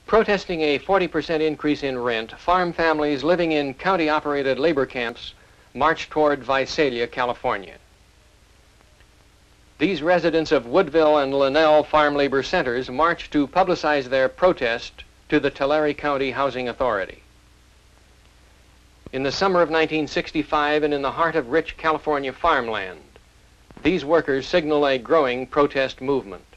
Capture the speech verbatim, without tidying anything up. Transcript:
Protesting a forty percent increase in rent, farm families living in county-operated labor camps marched toward Visalia, California. These residents of Woodville and Linnell farm labor centers marched to publicize their protest to the Tulare County Housing Authority. In the summer of nineteen sixty-five and in the heart of rich California farmland, these workers signal a growing protest movement.